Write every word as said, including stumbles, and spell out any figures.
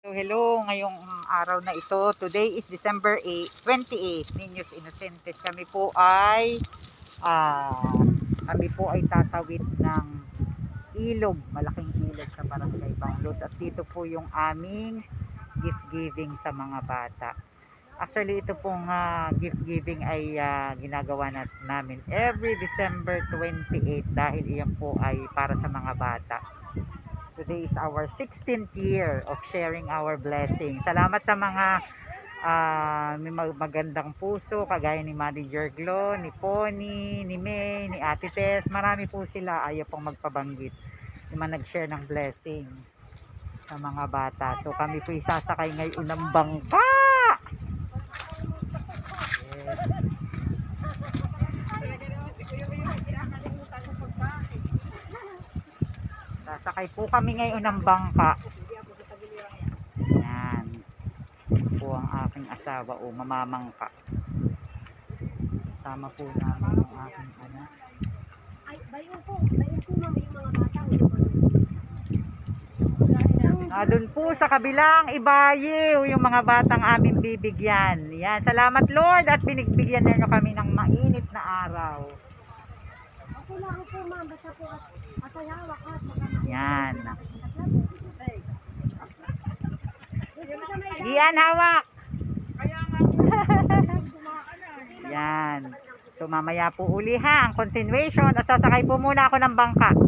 So hello, ngayong araw na ito, today is December eighth, twenty-eight, Niños Inocentes. Kami po ay ah, kami po ay tatawid ng ilog, malaking ilog sa Barangay Banglos, at dito po yung aming gift giving sa mga bata. Actually ito pong uh, gift giving ay uh, ginagawa nat namin every December twenty-eight dahil iyan po ay para sa mga bata. Today is our sixteenth year of sharing our blessing. Salamat sa mga uh, may magandang puso, kagaya ni Manager Glo, ni Pony, ni May, ni Ate Tess. Marami po sila, ayaw pong magpabanggit. Yung mga nag-share ng blessing sa mga bata. So kami po isasakay ngayon ng bangka. Yes. Sasakay po kami ngayon ng bangka. Yan. Po ang aking asawa o mamamangka. Kasama po namin ang aking anak. Ay, bayo po. Bayo po mami yung mga bata. Ah, doon po sa kabilang ibayiw yung mga batang aming bibigyan. Yan. Salamat Lord at binigbigyan niyo kami ng mainit na araw. Ako lang po ma'am. Basta po at ayawak at Yan. Yan, hawak. Yan. So mamaya po uli ha ang continuation, at sasakay po muna ako ng bangka.